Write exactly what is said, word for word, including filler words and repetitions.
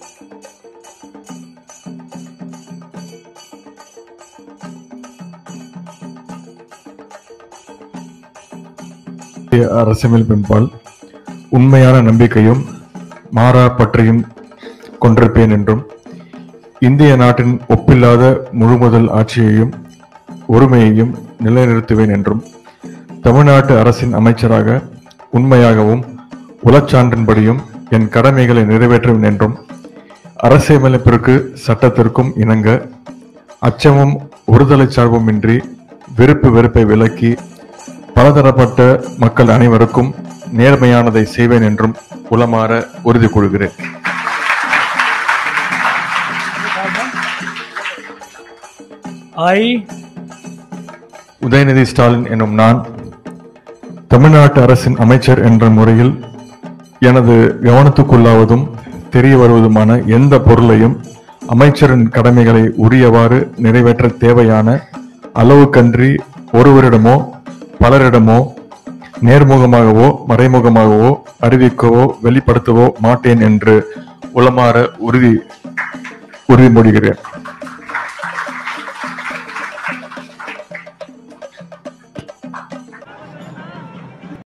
அரசியலமைப்பால் உண்மையான நம்பிக்கையும் மாறா பற்றியும் கொண்டிருப்பேன் என்றும் இந்திய நாட்டின் ஒப்பில்லாத முழுமுதல் ஆட்சியையும் ஒருமையையும் நிலைநிறுத்துவேன் என்றும் தமிழ்நாட்டு அரசின் அமைச்சராக உண்மையாகவும் உளச்சான்றின்படியும் என் கடமைகளை நிறைவேற்றுவேன் என்றும் அரசியலமைப்பிற்கு சட்டத்திற்கும் இணங்க அச்சமும் ஒருதலை சார்புமின்றி விருப்பு வெறுப்பை விலக்கி பலதரப்பட்ட மக்கள் அனைவருக்கும் நேர்மையானதை செய்வேன் என்றும் உளமாற உறுதி கொள்கிறேன். I உதயநிதி ஸ்டாலின் எனும் நான் தமிழ்நாட்டு அரசின் அமைச்சர் என்ற முறையில் எனது கவனத்துக்குள்ளாவதும் தெரிய வருவதுமான எந்த பொருளையும் அமைச்சரின் கடமைகளை உரியவாறு நிறைவேற்ற தேவையான அளவுக்கன்றி ஒருவரிடமோ பலரிடமோ நேர்முகமாகவோ மறைமுகமாகவோ அறிவிக்கவோ வெளிப்படுத்தவோ மாட்டேன் என்று உளமாற உறுதி உறுதிமொழிகிறேன்.